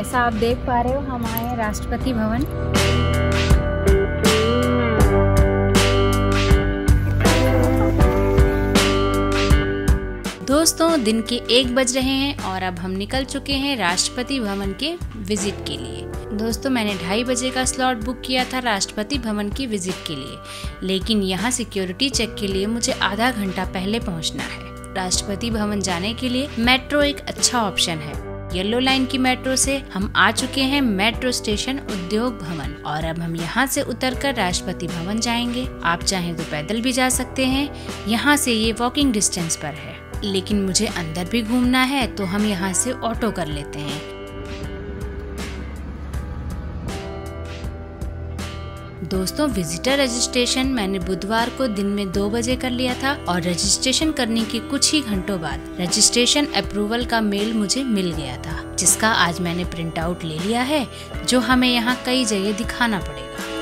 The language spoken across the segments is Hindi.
जैसा आप देख पा रहे हो हम आए हैं राष्ट्रपति भवन। दोस्तों दिन के 1 बज रहे हैं और अब हम निकल चुके हैं राष्ट्रपति भवन के विजिट के लिए। दोस्तों मैंने 2:30 बजे का स्लॉट बुक किया था राष्ट्रपति भवन की विजिट के लिए, लेकिन यहाँ सिक्योरिटी चेक के लिए मुझे आधा घंटा पहले पहुँचना है। राष्ट्रपति भवन जाने के लिए मेट्रो एक अच्छा ऑप्शन है। येलो लाइन की मेट्रो से हम आ चुके हैं मेट्रो स्टेशन उद्योग भवन और अब हम यहाँ से उतरकर राष्ट्रपति भवन जाएंगे। आप चाहें तो पैदल भी जा सकते हैं, यहाँ से ये वॉकिंग डिस्टेंस पर है, लेकिन मुझे अंदर भी घूमना है तो हम यहाँ से ऑटो कर लेते हैं। दोस्तों विजिटर रजिस्ट्रेशन मैंने बुधवार को दिन में 2 बजे कर लिया था और रजिस्ट्रेशन करने के कुछ ही घंटों बाद रजिस्ट्रेशन अप्रूवल का मेल मुझे मिल गया था, जिसका आज मैंने प्रिंट आउट ले लिया है, जो हमें यहाँ कई जगह दिखाना पड़ेगा।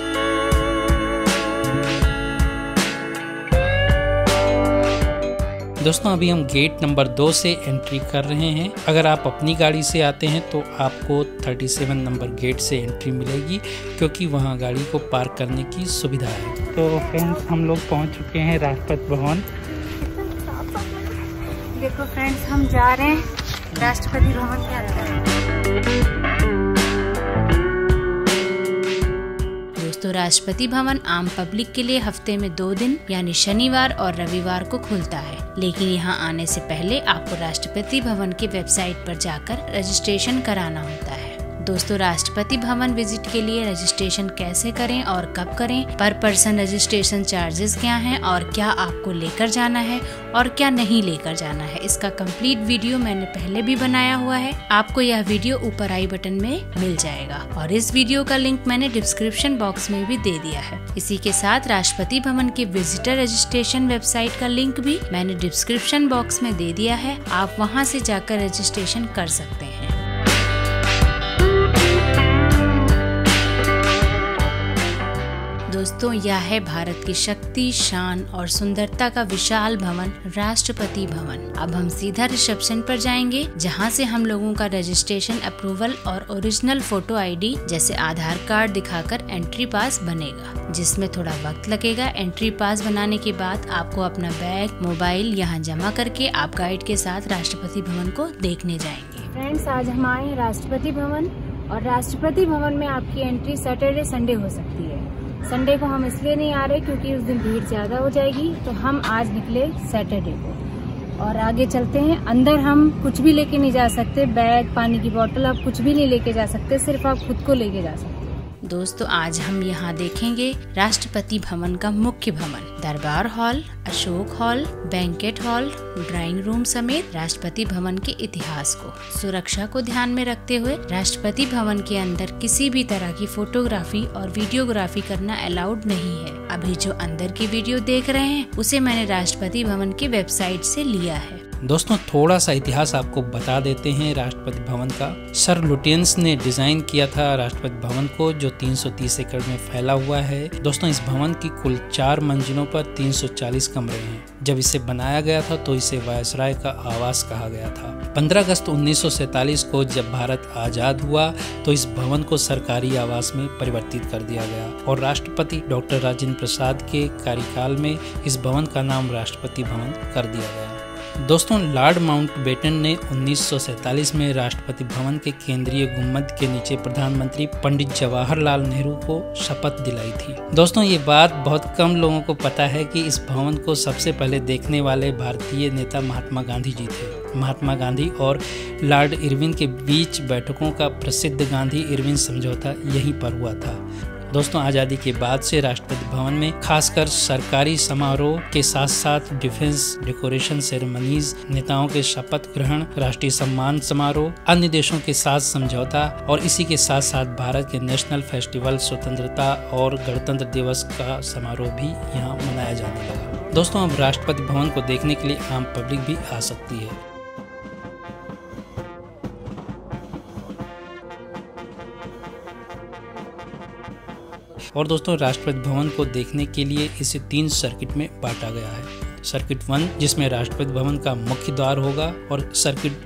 दोस्तों अभी हम गेट नंबर 2 से एंट्री कर रहे हैं। अगर आप अपनी गाड़ी से आते हैं तो आपको 37 नंबर गेट से एंट्री मिलेगी, क्योंकि वहां गाड़ी को पार्क करने की सुविधा है। तो फ्रेंड्स हम लोग पहुंच चुके हैं राष्ट्रपति भवन। देखो फ्रेंड्स हम जा रहे हैं राष्ट्रपति भवन के अंदर। तो राष्ट्रपति भवन आम पब्लिक के लिए हफ्ते में 2 दिन यानी शनिवार और रविवार को खुलता है, लेकिन यहाँ आने से पहले आपको राष्ट्रपति भवन की वेबसाइट पर जाकर रजिस्ट्रेशन कराना होता है। दोस्तों राष्ट्रपति भवन विजिट के लिए रजिस्ट्रेशन कैसे करें और कब करें, पर पर्सन रजिस्ट्रेशन चार्जेस क्या हैं और क्या आपको लेकर जाना है और क्या नहीं लेकर जाना है, इसका कंप्लीट वीडियो मैंने पहले भी बनाया हुआ है। आपको यह वीडियो ऊपर आई बटन में मिल जाएगा और इस वीडियो का लिंक मैंने डिस्क्रिप्शन बॉक्स में भी दे दिया है। इसी के साथ राष्ट्रपति भवन के विजिटर रजिस्ट्रेशन वेबसाइट का लिंक भी मैंने डिस्क्रिप्शन बॉक्स में दे दिया है, आप वहाँ से जाकर रजिस्ट्रेशन कर सकते हैं। दोस्तों यह है भारत की शक्ति, शान और सुंदरता का विशाल भवन राष्ट्रपति भवन। अब हम सीधा रिसेप्शन पर जाएंगे, जहां से हम लोगों का रजिस्ट्रेशन अप्रूवल और ओरिजिनल फोटो आईडी जैसे आधार कार्ड दिखाकर एंट्री पास बनेगा, जिसमें थोड़ा वक्त लगेगा। एंट्री पास बनाने के बाद आपको अपना बैग, मोबाइल यहाँ जमा करके आप गाइड के साथ राष्ट्रपति भवन को देखने जाएंगे। फ्रेंड्स आज हम आए हैं राष्ट्रपति भवन और राष्ट्रपति भवन में आपकी एंट्री सैटरडे संडे हो सकती है। संडे को हम इसलिए नहीं आ रहे क्योंकि उस दिन भीड़ ज्यादा हो जाएगी, तो हम आज निकले सैटरडे को। और आगे चलते हैं। अंदर हम कुछ भी लेके नहीं जा सकते, बैग, पानी की बोतल आप कुछ भी नहीं लेके जा सकते, सिर्फ आप खुद को लेके जा सकते। दोस्तों आज हम यहाँ देखेंगे राष्ट्रपति भवन का मुख्य भवन, Durbar hall, Ashok hall, banquet hall, drawing room समेत राष्ट्रपति भवन के इतिहास को। सुरक्षा को ध्यान में रखते हुए राष्ट्रपति भवन के अंदर किसी भी तरह की फोटोग्राफी और वीडियोग्राफी करना अलाउड नहीं है। अभी जो अंदर की वीडियो देख रहे हैं उसे मैंने राष्ट्रपति भवन की वेबसाइट से लिया है। दोस्तों थोड़ा सा इतिहास आपको बता देते हैं राष्ट्रपति भवन का। सर लुटियंस ने डिजाइन किया था राष्ट्रपति भवन को, जो 330 एकड़ में फैला हुआ है। दोस्तों इस भवन की कुल 4 मंजिलों पर 340 कमरे हैं। जब इसे बनाया गया था तो इसे वायसराय का आवास कहा गया था। 15 अगस्त 1947 को जब भारत आजाद हुआ तो इस भवन को सरकारी आवास में परिवर्तित कर दिया गया और राष्ट्रपति डॉक्टर राजेंद्र प्रसाद के कार्यकाल में इस भवन का नाम राष्ट्रपति भवन कर दिया गया। दोस्तों लॉर्ड माउंटबेटन ने 1947 में राष्ट्रपति भवन के केंद्रीय गुंबद के नीचे प्रधानमंत्री पंडित जवाहरलाल नेहरू को शपथ दिलाई थी। दोस्तों ये बात बहुत कम लोगों को पता है कि इस भवन को सबसे पहले देखने वाले भारतीय नेता महात्मा गांधी जी थे। महात्मा गांधी और लॉर्ड इरविन के बीच बैठकों का प्रसिद्ध गांधी इरविन समझौता यहीं पर हुआ था। दोस्तों आज़ादी के बाद से राष्ट्रपति भवन में खासकर सरकारी समारोह के साथ साथ डिफेंस डेकोरेशन सेरेमनीज, नेताओं के शपथ ग्रहण, राष्ट्रीय सम्मान समारोह, अन्य देशों के साथ समझौता और इसी के साथ साथ भारत के नेशनल फेस्टिवल स्वतंत्रता और गणतंत्र दिवस का समारोह भी यहाँ मनाया जाने लगा। दोस्तों अब राष्ट्रपति भवन को देखने के लिए आम पब्लिक भी आ सकती है। और दोस्तों राष्ट्रपति भवन को देखने के लिए इसे 3 सर्किट में बांटा गया है। सर्किट 1 जिसमें राष्ट्रपति भवन का मुख्य द्वार होगा और सर्किट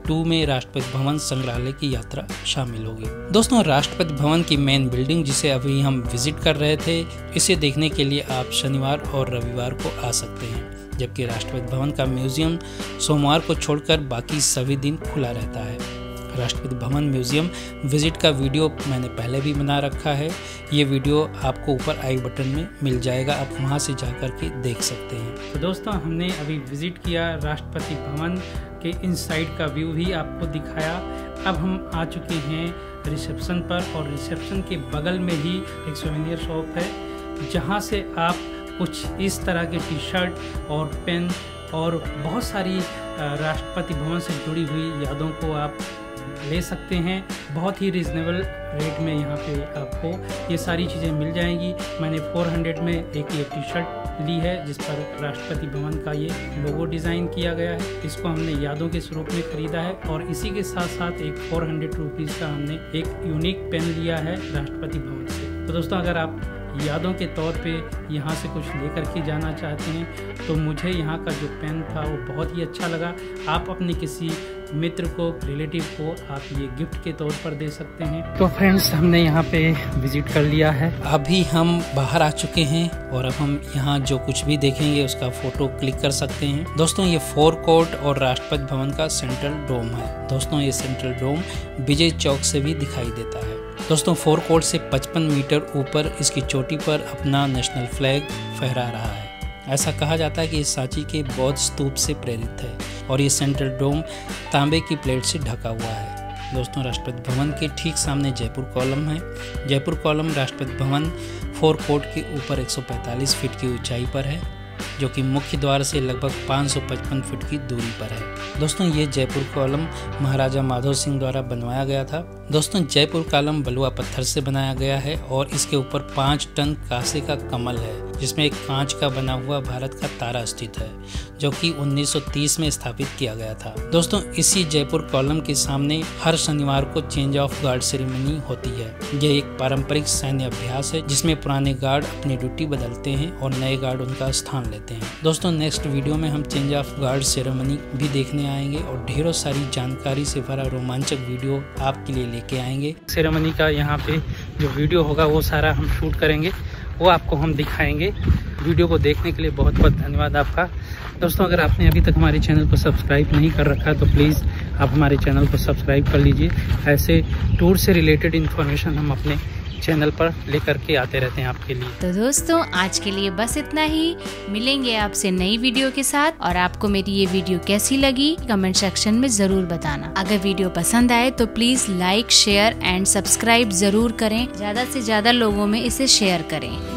2 में राष्ट्रपति भवन संग्रहालय की यात्रा शामिल होगी। दोस्तों, राष्ट्रपति भवन की मेन बिल्डिंग जिसे अभी हम विजिट कर रहे थे, इसे देखने के लिए आप शनिवार और रविवार को आ सकते हैं, जबकि राष्ट्रपति भवन का म्यूजियम सोमवार को छोड़कर बाकी सभी दिन खुला रहता है। राष्ट्रपति भवन म्यूजियम विजिट का वीडियो मैंने पहले भी बना रखा है। ये वीडियो आपको ऊपर आई बटन में मिल जाएगा, आप वहाँ से जाकर के देख सकते हैं। तो दोस्तों, हमने अभी विजिट किया राष्ट्रपति भवन के इनसाइड का व्यू भी आपको दिखाया। अब हम आ चुके हैं रिसेप्शन पर, और रिसेप्शन के बगल में ही एक सोवेनियर शॉप है, जहाँ से आप कुछ इस तरह के टी शर्ट और पेन और बहुत सारी राष्ट्रपति भवन से जुड़ी हुई यादों को आप ले सकते हैं। बहुत ही रिजनेबल रेट में यहाँ पे आपको ये सारी चीज़ें मिल जाएंगी। मैंने 400 में एक ये टी शर्ट ली है जिस पर राष्ट्रपति भवन का ये लोगो डिज़ाइन किया गया है। इसको हमने यादों के स्वरूप में खरीदा है, और इसी के साथ साथ एक 400 रुपीज़ का हमने एक यूनिक पेन लिया है राष्ट्रपति भवन से। तो दोस्तों, अगर आप यादों के तौर पे यहाँ से कुछ लेकर के जाना चाहते हैं तो मुझे यहाँ का जो पेन था वो बहुत ही अच्छा लगा। आप अपने किसी मित्र को, रिलेटिव को आप ये गिफ्ट के तौर पर दे सकते हैं। तो फ्रेंड्स, हमने यहाँ पे विजिट कर लिया है। अभी हम बाहर आ चुके हैं और अब हम यहाँ जो कुछ भी देखेंगे उसका फोटो क्लिक कर सकते हैं। दोस्तों, ये फोर कोर्ट और राष्ट्रपति भवन का सेंट्रल डोम है। दोस्तों, ये सेंट्रल डोम विजय चौक से भी दिखाई देता है। दोस्तों, फोर कोर्ट से 55 मीटर ऊपर इसकी चोटी पर अपना नेशनल फ्लैग फहरा रहा है। ऐसा कहा जाता है कि ये सांची के बौद्ध स्तूप से प्रेरित है, और ये सेंट्रल डोम तांबे की प्लेट से ढका हुआ है। दोस्तों, राष्ट्रपति भवन के ठीक सामने जयपुर कॉलम है। Jaipur column Rashtrapati Bhavan four court के ऊपर 145 फीट की ऊंचाई पर है, जो कि मुख्य द्वार से लगभग 555 फीट की दूरी पर है। दोस्तों, ये जयपुर कॉलम महाराजा माधव सिंह द्वारा बनवाया गया था। दोस्तों, जयपुर कॉलम बलुआ पत्थर से बनाया गया है, और इसके ऊपर 5 टन कांसे का कमल है, जिसमें एक कांच का बना हुआ भारत का तारा स्थित है, जो कि 1930 में स्थापित किया गया था। दोस्तों, इसी जयपुर कॉलम के सामने हर शनिवार को चेंज ऑफ गार्ड सेरेमनी होती है। यह एक पारंपरिक सैन्य अभ्यास है जिसमें पुराने गार्ड अपनी ड्यूटी बदलते हैं और नए गार्ड उनका स्थान लेते हैं। दोस्तों, नेक्स्ट वीडियो में हम चेंज ऑफ गार्ड सेरेमनी भी देखने आएंगे, और ढेरों सारी जानकारी से भरा रोमांचक वीडियो आपके लिए लेके आएंगे। सेरेमनी का यहाँ पे जो वीडियो होगा वो सारा हम शूट करेंगे, वो आपको हम दिखाएंगे। वीडियो को देखने के लिए बहुत बहुत धन्यवाद आपका। दोस्तों, अगर आपने अभी तक हमारे चैनल को सब्सक्राइब नहीं कर रखा तो प्लीज़ आप हमारे चैनल को सब्सक्राइब कर लीजिए। ऐसे टूर से रिलेटेड इन्फॉर्मेशन हम अपने चैनल पर लेकर के आते रहते हैं आपके लिए। तो दोस्तों, आज के लिए बस इतना ही। मिलेंगे आपसे नई वीडियो के साथ, और आपको मेरी ये वीडियो कैसी लगी कमेंट सेक्शन में जरूर बताना। अगर वीडियो पसंद आए तो please like, share and subscribe जरूर करें। ज्यादा से ज्यादा लोगों में इसे शेयर करें।